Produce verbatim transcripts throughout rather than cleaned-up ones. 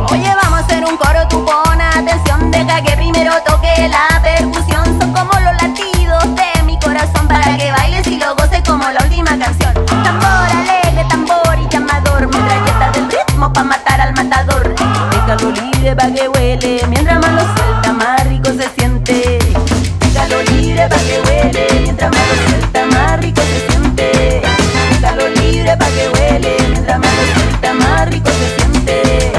Oye, vamos a hacer un coro, tú pon atención. Deja que primero toque la percusión. Son como los latidos de mi corazón, para que bailes y lo goces como la última canción. Tambor alegre, tambor y llamador, metralleta del ritmo pa' matar al matador. Déjalo libre pa' que huele, mientras más lo suelta más rico se siente. Déjalo libre pa' que huele, mientras más lo suelta más rico se siente. Déjalo libre pa' que huele, mientras más lo suelta más rico se siente.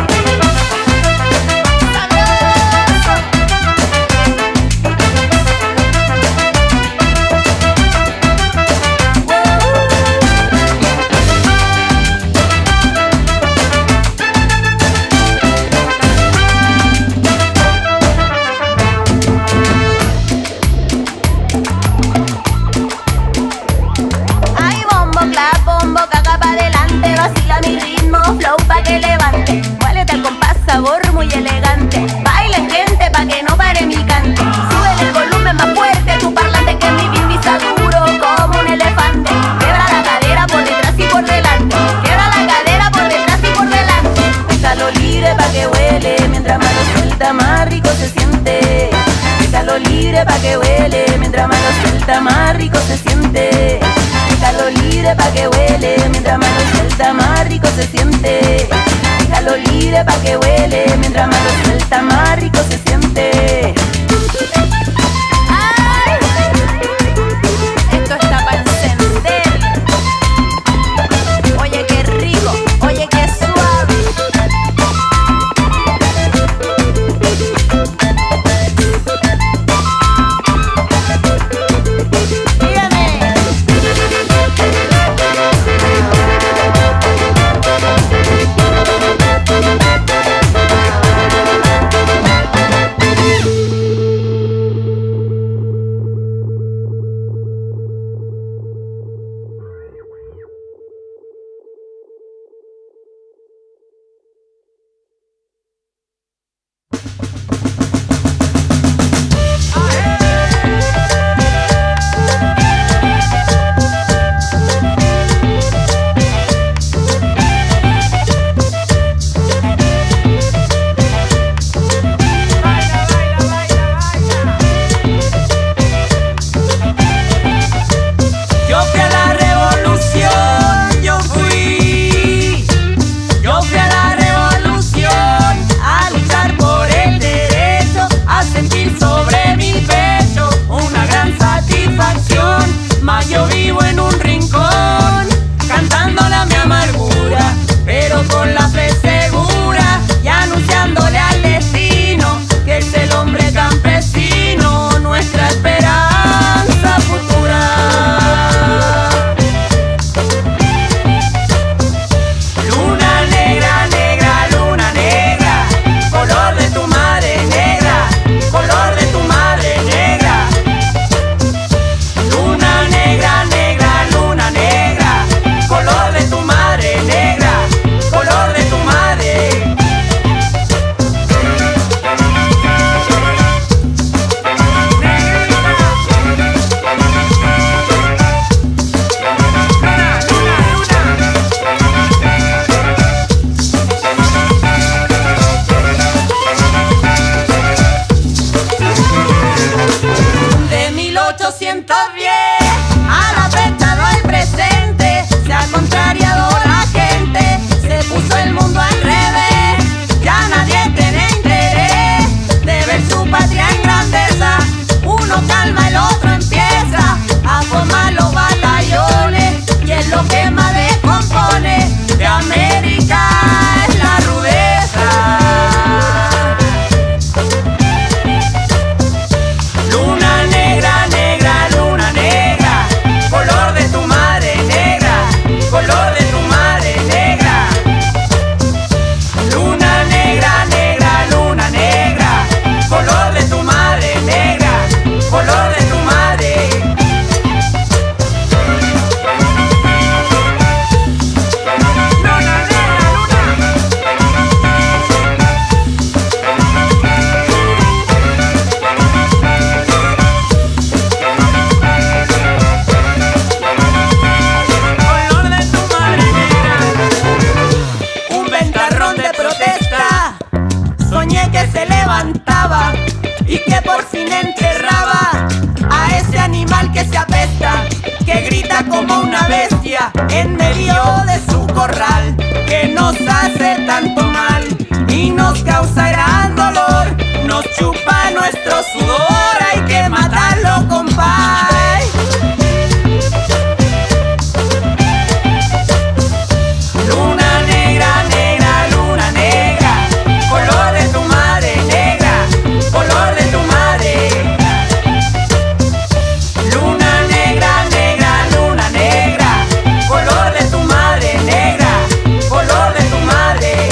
Vacila mi ritmo, flow pa' que levante. Muélete al compás, sabor muy elegante. Bailen gente pa' que no pare mi cante. Sube el volumen más fuerte, tu parlante, que mi beat pisa duro como un elefante. Quiebra la cadera por detrás y por delante. Quiebra la cadera por detrás y por delante. Déjalo libre pa' que huele, mientras más lo suelta más rico se siente. Déjalo libre pa' que huele, mientras más lo suelta más rico se siente. Déjalo libre pa' que huele, mientras más lo suelta más rico se siente. Déjalo libre pa' que huele, mientras más lo suelta más rico se siente. ¡Ay! Esto está pa' encender. Oye, qué rico, oye, qué suave. levantaba y que por fin enterraba a ese animal que se apesta, que grita como una bestia en medio de su corral, que nos hace tanto mal y nos causa gran dolor, nos chupa nuestro sudor, hay que matarlo, compay. Luna negra, negra, luna negra, color de tu madre negra, color de tu madre. Luna negra, negra, luna negra, color de tu madre negra, color de tu madre.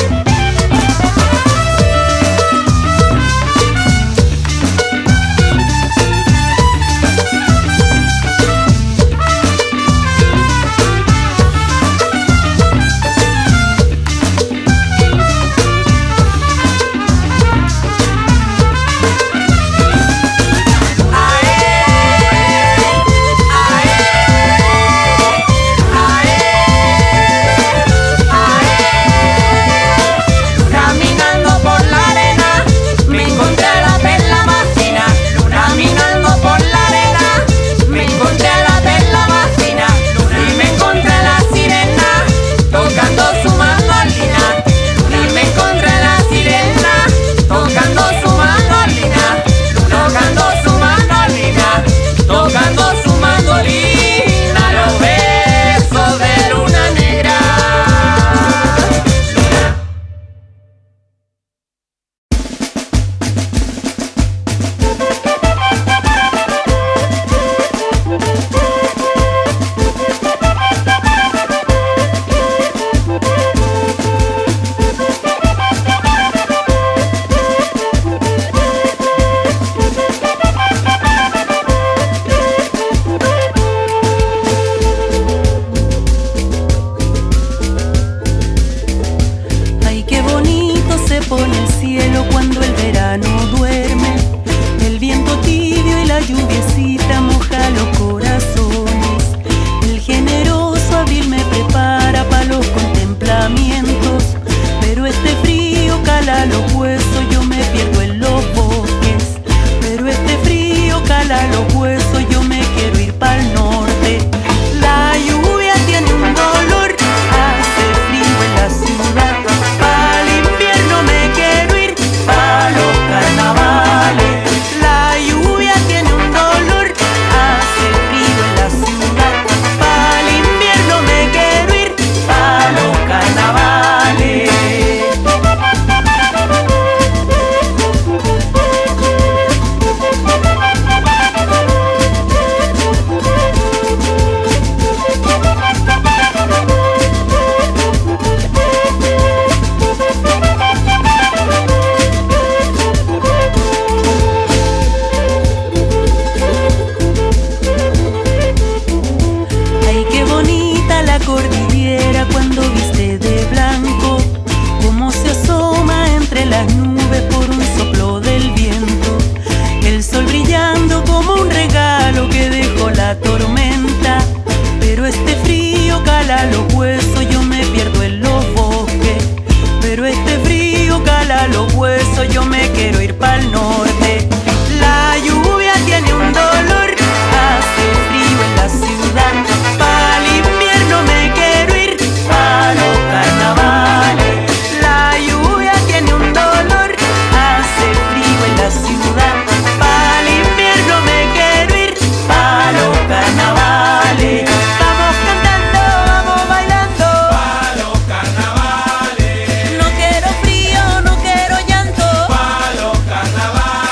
No quiero frío, no quiero llanto. Pa' los carnavales.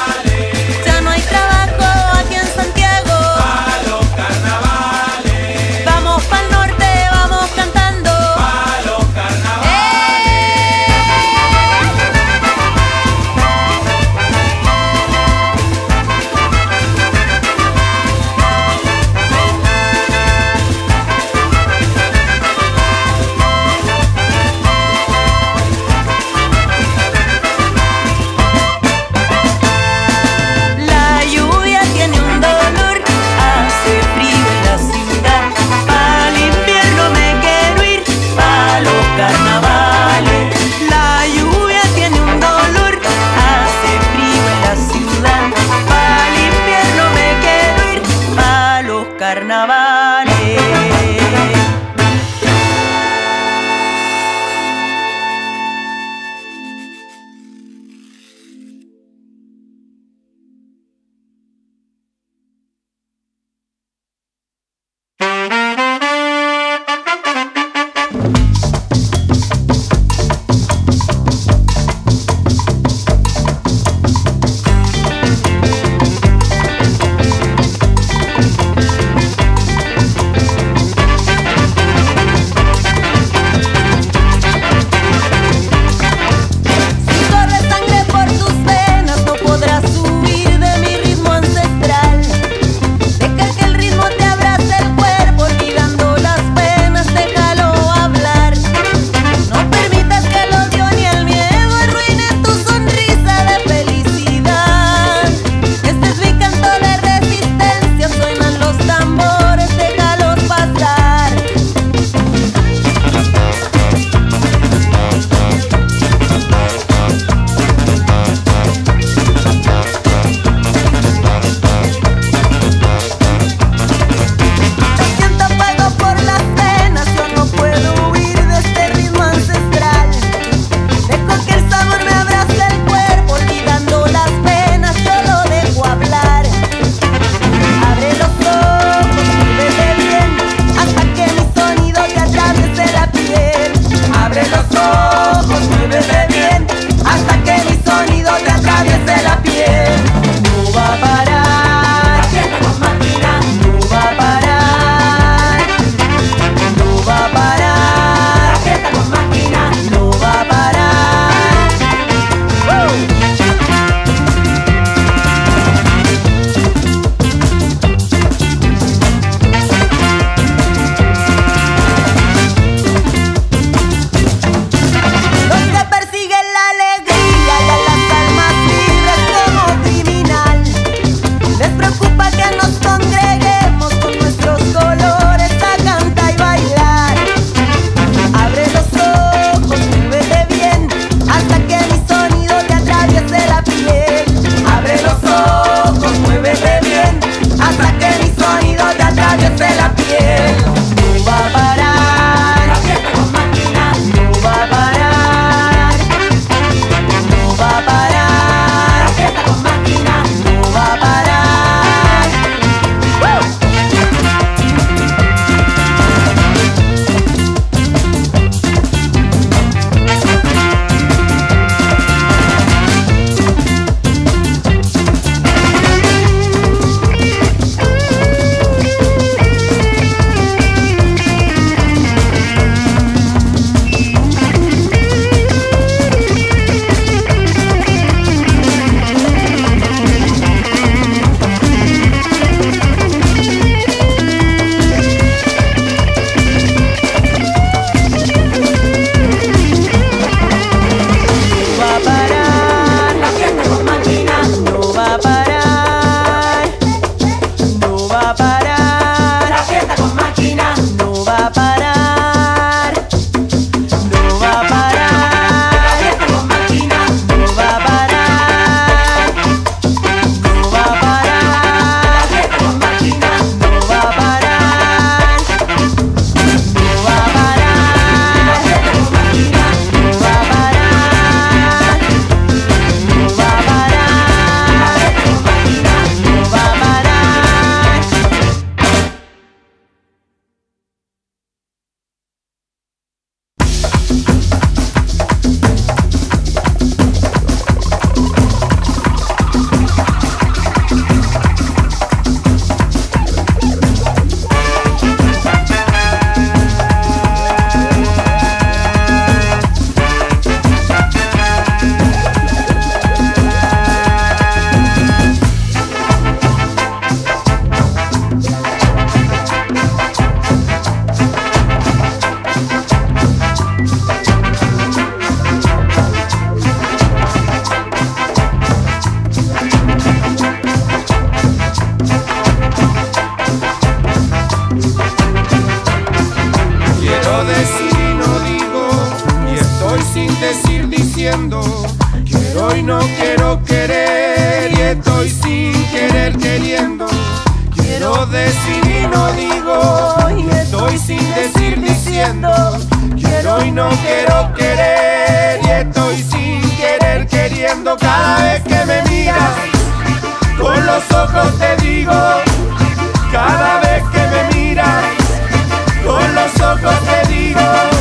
no quiero querer y estoy sin querer queriendo. Quiero decir y no digo, y estoy sin decir diciendo. Quiero y no quiero querer y estoy sin querer queriendo. Cada vez que me miras con los ojos te digo, cada vez que me miras con los ojos te digo.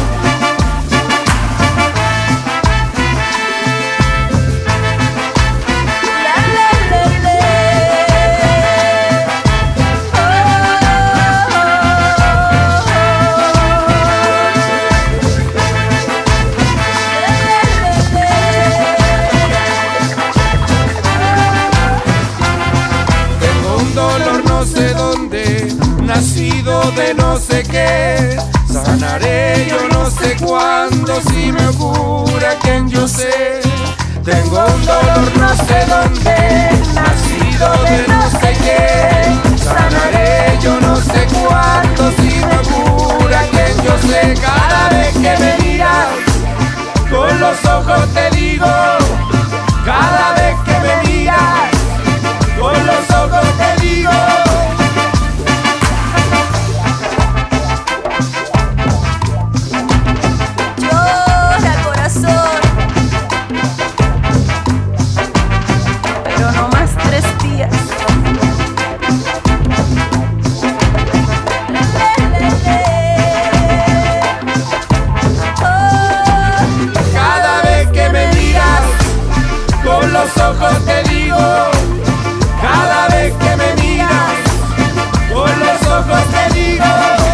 Nacido de no sé qué, sanaré yo no sé cuándo, si me ocurre quien yo sé. Tengo un dolor no sé dónde, nacido de no sé qué, sanaré yo no sé cuándo, si me ocurre quien yo sé. Cada vez que me miras con los ojos te digo, cada vez que me miras con los ojos te digo. Los ojos te digo, cada vez que me miras, con los ojos te digo.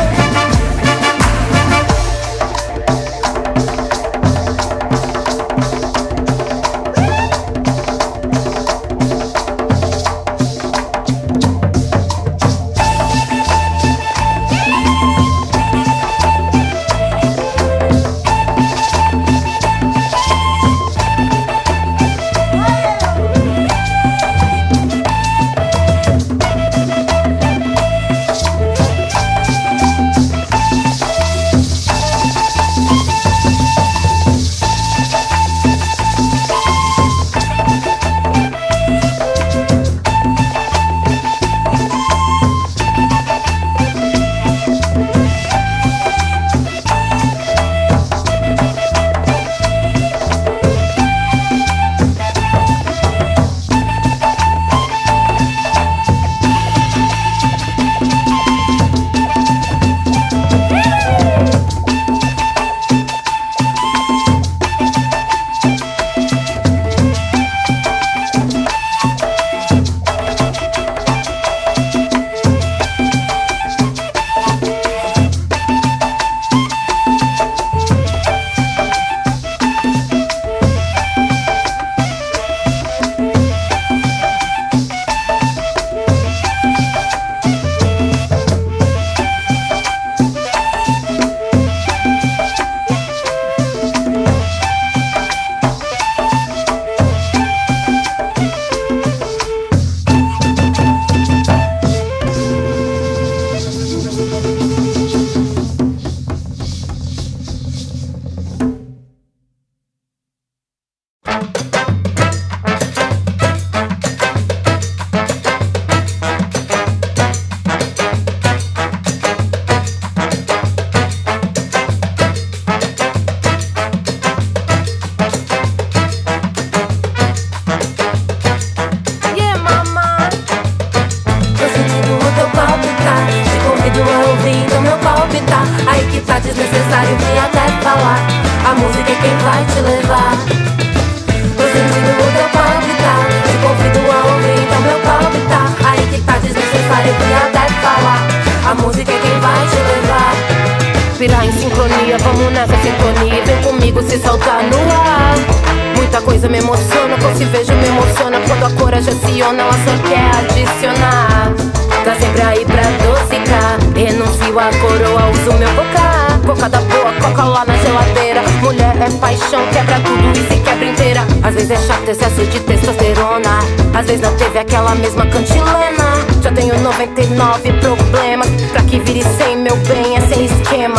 Respirar em sincronia, vamos nessa sintonia. Vem comigo se soltar no ar. Muita coisa me emociona, quando se vejo me emociona. Quando a cor aciona, ela só quer adicionar. Tá sempre aí pra dosicar. Renuncio a coroa, uso meu cocar. Cocada boa, coca lá na geladeira. Mulher é paixão, quebra tudo e se quebra inteira. Às vezes é chato excesso de testosterona. Às vezes não teve aquela mesma cantilena. Já tenho noventa e nove problemas. Pra que vire sem meu bem é sem esquema.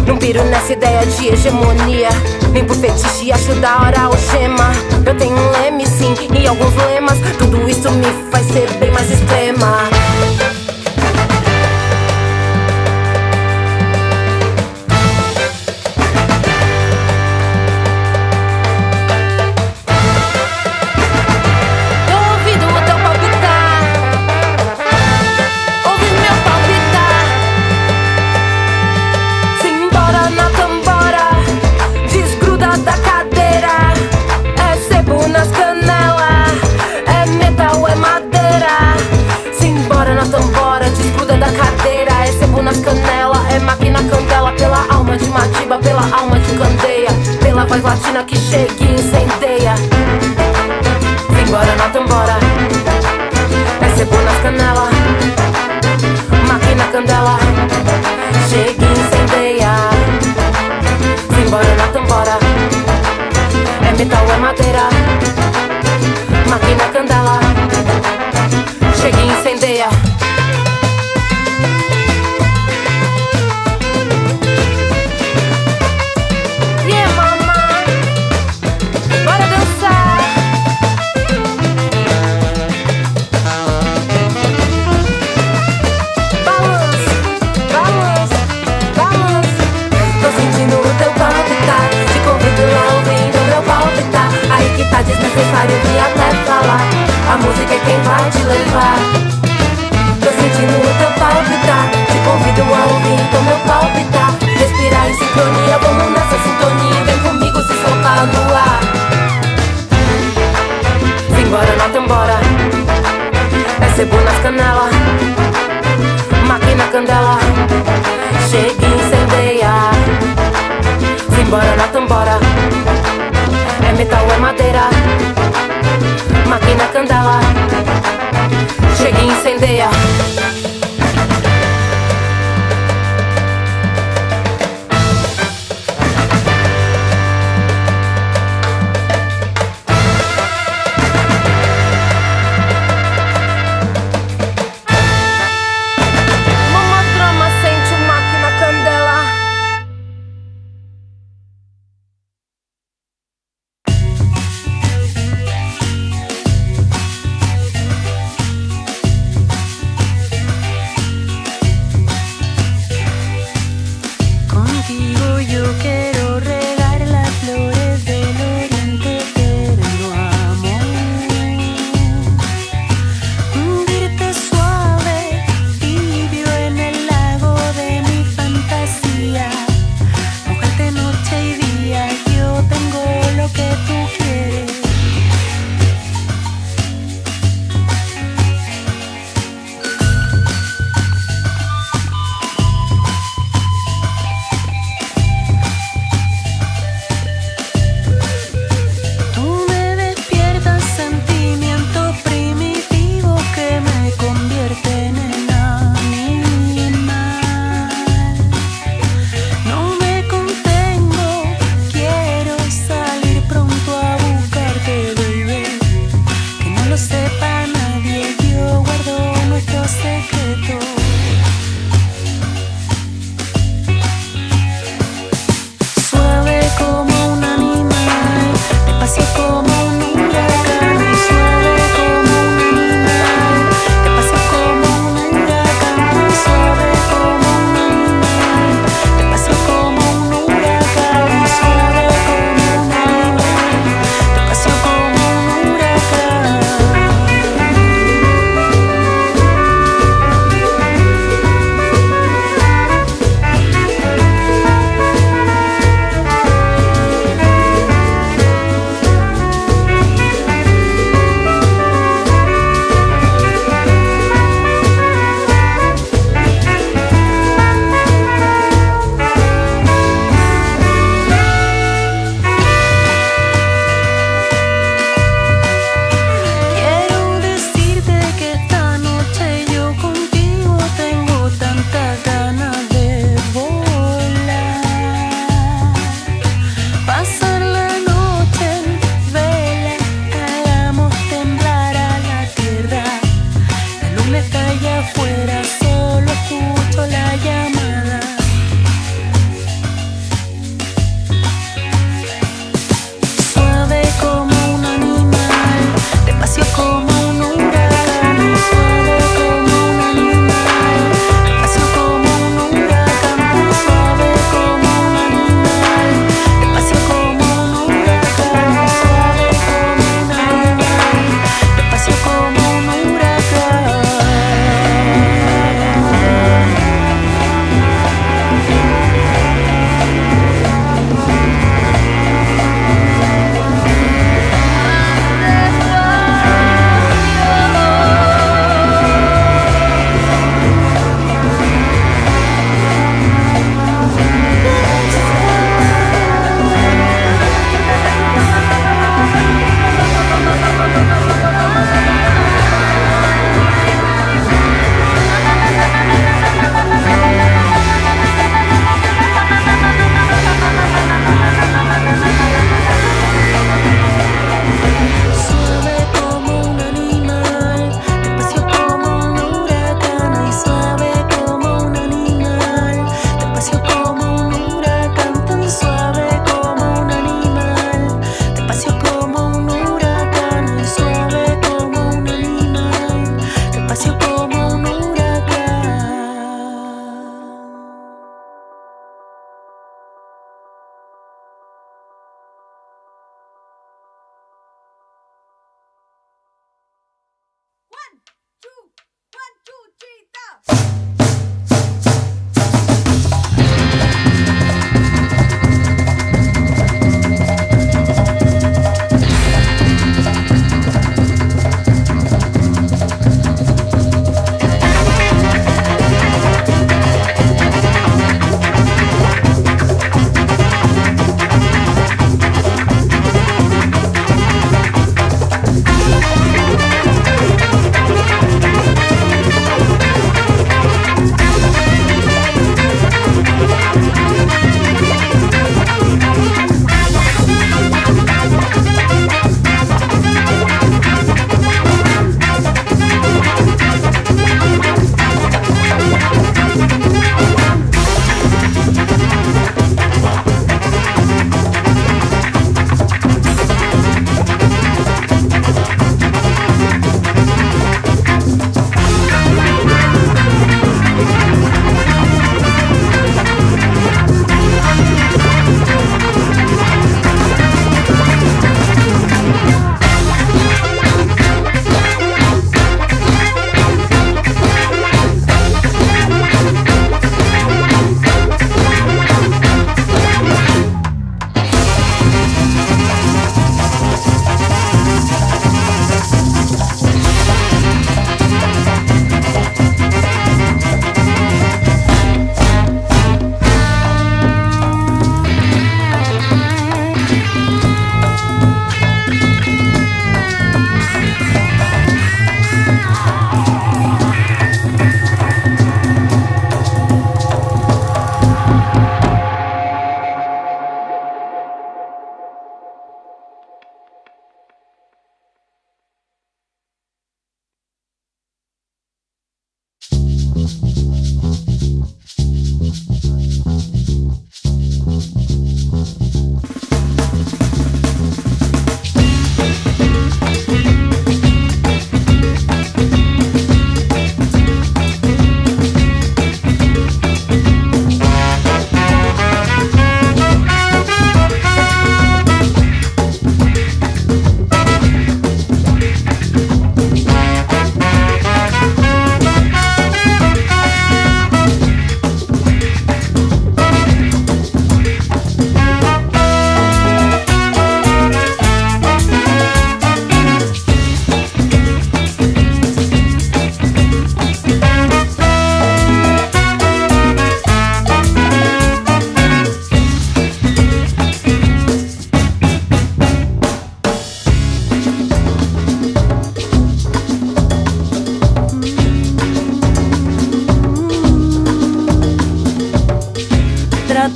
Não piro nessa ideia de hegemonia, nem por fetiche acho da hora algema. Eu tenho um leme sim, e alguns lemas. Tudo isso me faz ser bem mais extrema. Nas canela, é máquina candela. Pela alma de Madiba, pela alma de Candeia, pela voz latina que chega e incendeia. Simbora na tambora, é sebo nas canela. Máquina candela, chega e incendeia. Simbora na tambora, é metal, é madeira. Máquina candela, chega e incendeia.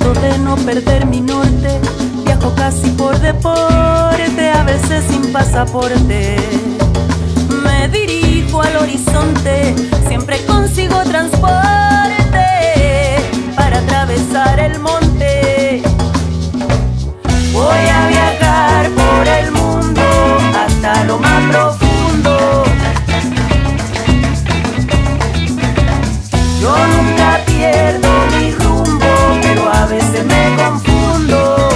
Trato de no perder mi norte, viajo casi por deporte, a veces sin pasaporte. Me dirijo al horizonte, siempre consigo transporte para atravesar el monte. Voy a viajar por el mundo hasta lo más profundo. Yo nunca pierdo mi rumbo, pero a veces me confundo.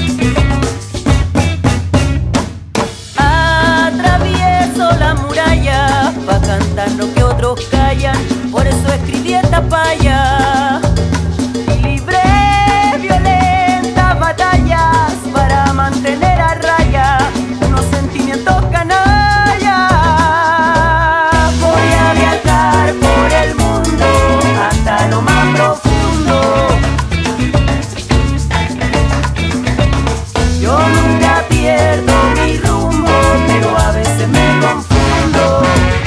Atravieso la muralla pa' cantar lo que otros callan, por eso escribí esta paya. Y libré violentas batallas para mantener a raya unos sentimientos canallas. Voy a viajar por el mundo hasta lo más profundo. Yo nunca pierdo mi rumbo, pero a veces me confundo.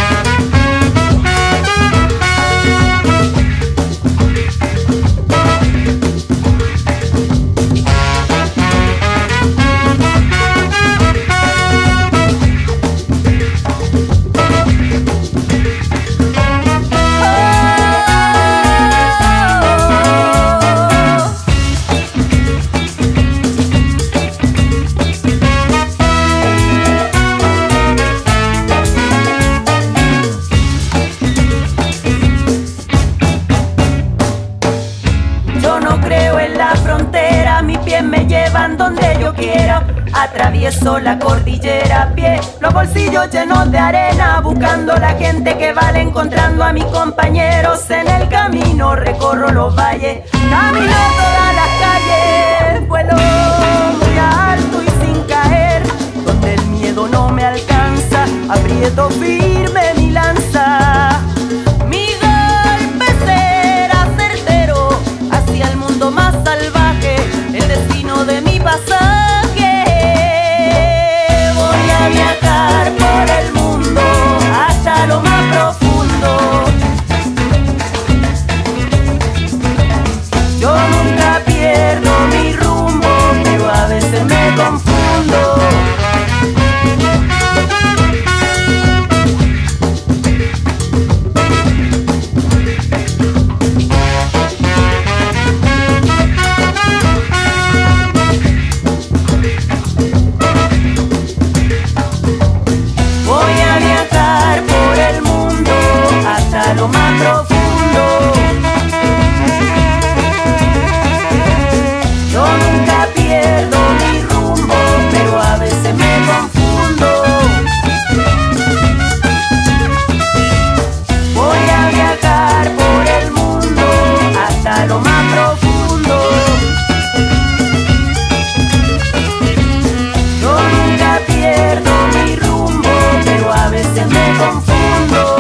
Me llevan donde yo quiera, atravieso la cordillera a pie, los bolsillos llenos de arena, buscando la gente que vale, encontrando a mis compañeros en el camino, recorro los valles, camino todas las calles, vuelo muy alto y sin caer, donde el miedo no me alcanza, aprieto firme mi lanza, mi golpe será certero hacia el mundo más salvaje, el destino de mi pasaje. Voy a viajar por el mundo hasta lo más profundo. Yo nunca pierdo mi rumbo, pero a veces me confundo. Lo más profundo. Yo nunca pierdo mi rumbo, pero a veces me confundo. Voy a viajar por el mundo hasta lo más profundo. Yo nunca pierdo mi rumbo, pero a veces me confundo.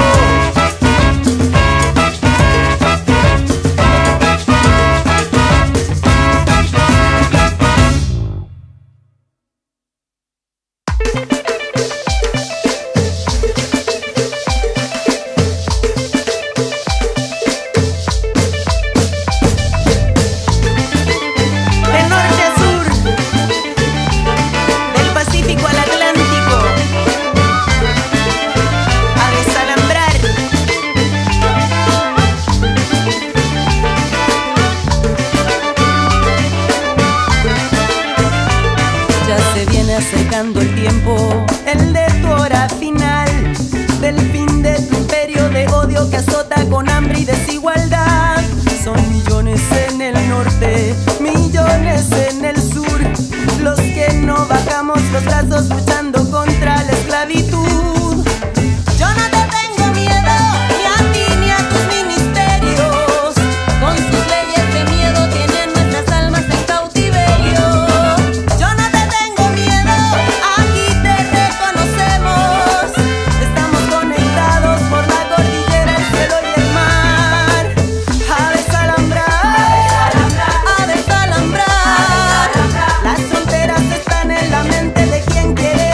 Acercando el tiempo, el de tu hora final, del fin de tu imperio de odio que azota con hambre y desigualdad. Son millones en el norte, millones en el sur, los que no bajamos los brazos luchando contra la esclavitud. Yo no te tengo miedo, ni a ti ni a tus ministerios, con sus leyes de miedo tienen nuestras almas en cautiverio. Yo no te tengo miedo, aquí te reconocemos, estamos conectados por la cordillera, el cielo y el mar. A desalambrar, a desalambrar, las fronteras están en la mente de quien quiere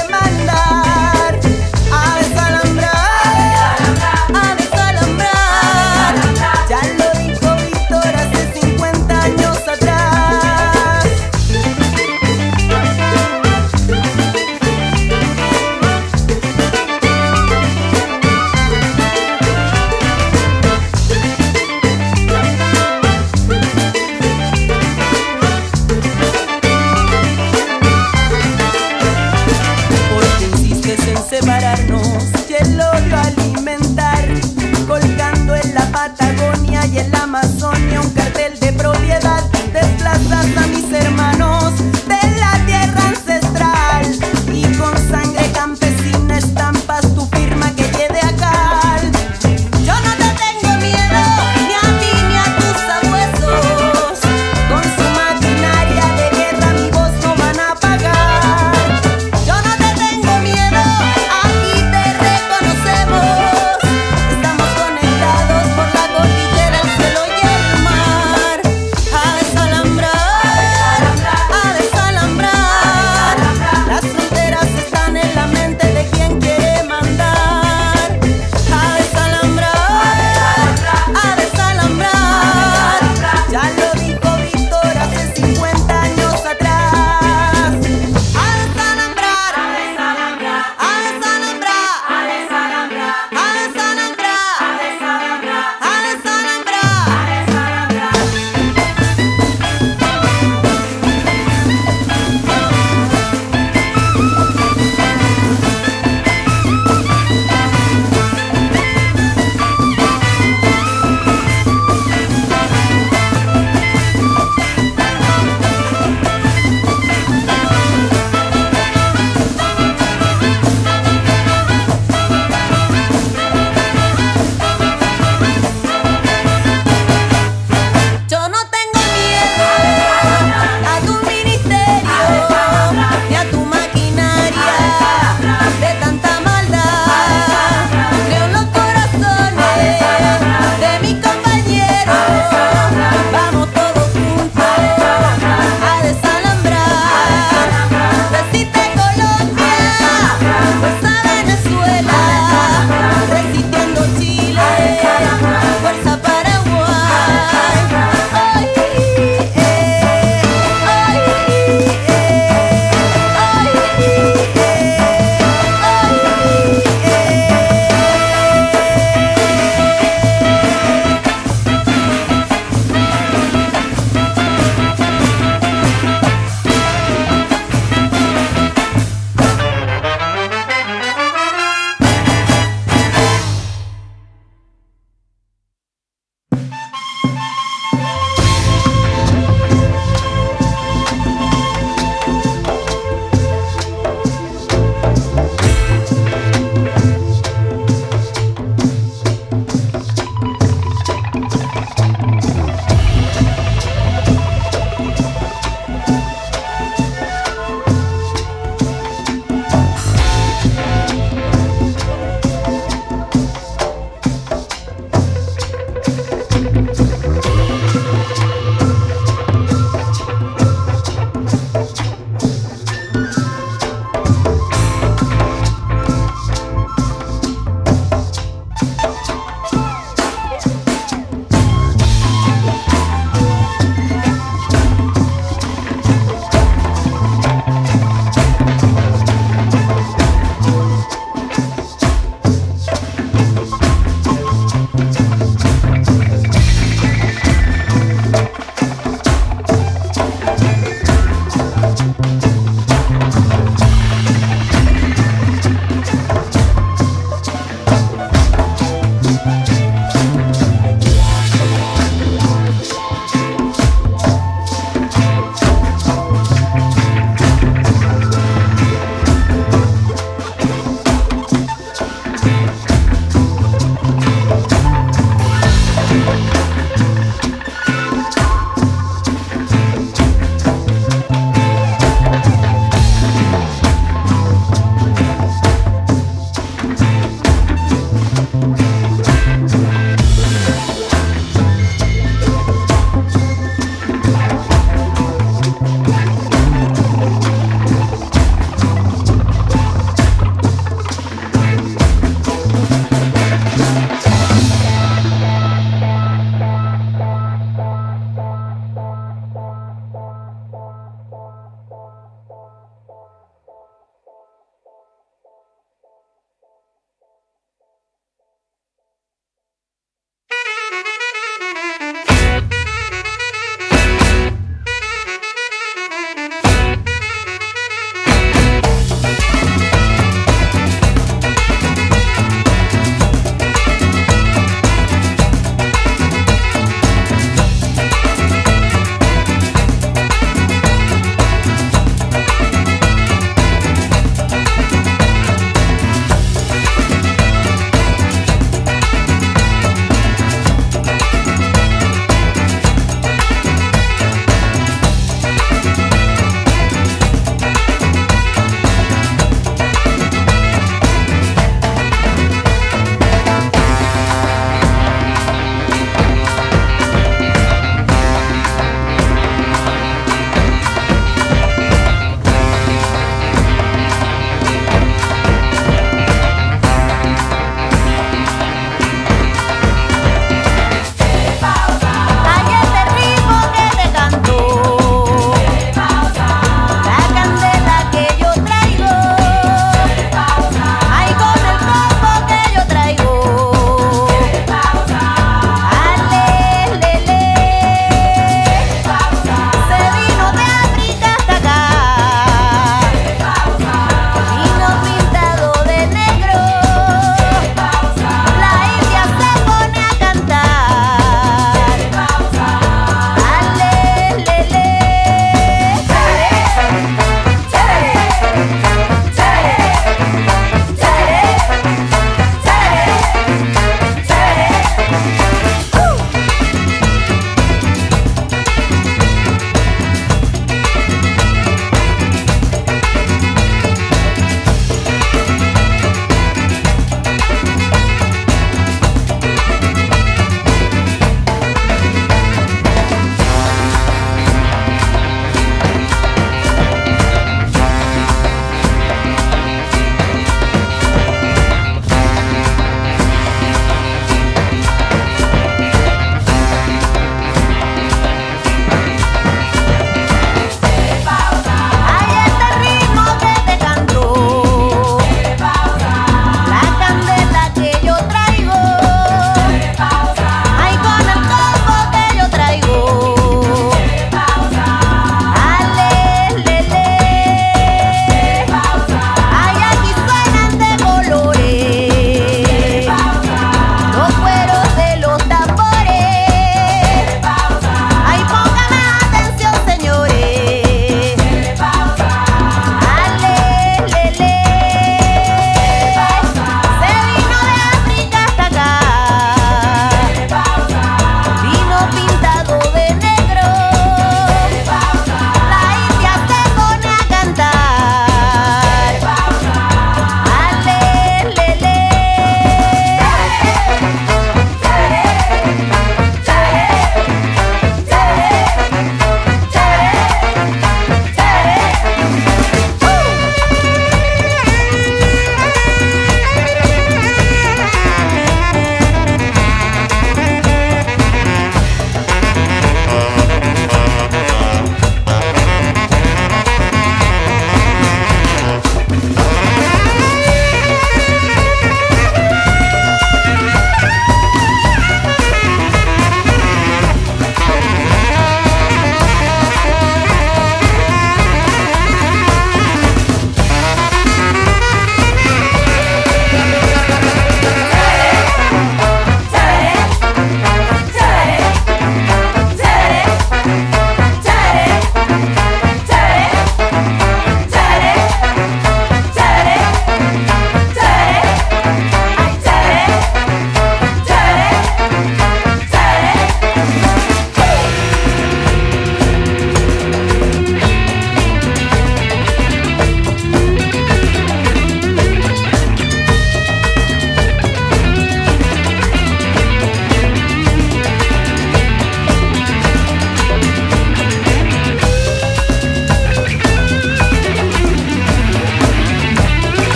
hermanos y el odio alimentar, colgando en la Patagonia y en la Amazonia un cartel de propiedad. Desplazas a mis hermanos